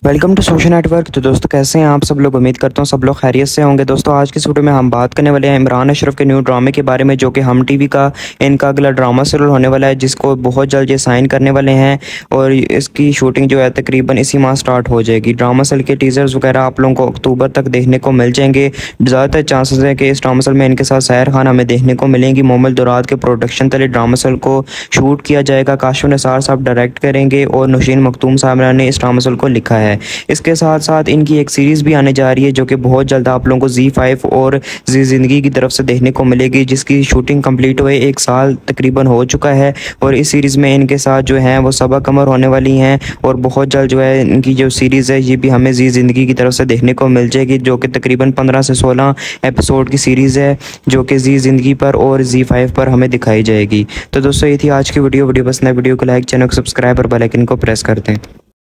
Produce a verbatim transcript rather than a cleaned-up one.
Welcome to social network. तो दोस्तों कैसे हैं आप सब लोग। उम्मीद करता हूँ सब लोग खैरियत से होंगे। दोस्तों आज की इस वीडियो में हम बात करने वाले हैं इमरान अशरफ के न्यू ड्रामे के बारे में, जो कि हम टीवी का इनका अगला ड्रामा सीरियल होने वाला है, जिसको बहुत जल्द ये साइन करने वाले हैं और इसकी शूटिंग जो है तकरीबन इसी माह स्टार्ट हो जाएगी। ड्रामा सीरियल के टीजर्स वगैरह आप लोगों को अक्टूबर तक देखने को मिल जाएंगे। ज़्यादातर चांसेस है कि इस ड्रामा सीरियल में इनके साथ सैर खान हमें देखने को मिलेंगी। मोहम्मद दुराद के प्रोडक्शन तले ड्रामा सीरियल को शूट किया जाएगा। काशिफ निसार साहब डायरेक्ट करेंगे और नौशीन मखदूम साहब ने इस ड्रामा सीरियल को लिखा है। इसके साथ साथ इनकी एक सीरीज़ भी आने जा रही है, जो कि बहुत जल्द आप लोगों को ज़ी फाइव और जी ज़िंदगी की तरफ से देखने को मिलेगी, जिसकी शूटिंग कंप्लीट हुए एक साल तकरीबन हो चुका है। और इस सीरीज़ में इनके साथ जो है वो सबा कमर होने वाली हैं और बहुत जल्द जो है इनकी जो सीरीज़ है ये भी हमें जी ज़िंदगी की तरफ से देखने को मिल जाएगी, जो कि तकरीबन पंद्रह से सोलह एपिसोड की सीरीज़ है, जो कि जी ज़िंदगी पर और जी फाइव पर हमें दिखाई जाएगी। तो दोस्तों ये थी आज की वीडियो। वीडियो पसंद है वीडियो को लाइक, चैनल को सब्सक्राइब और बेल आइकन को प्रेस कर दें।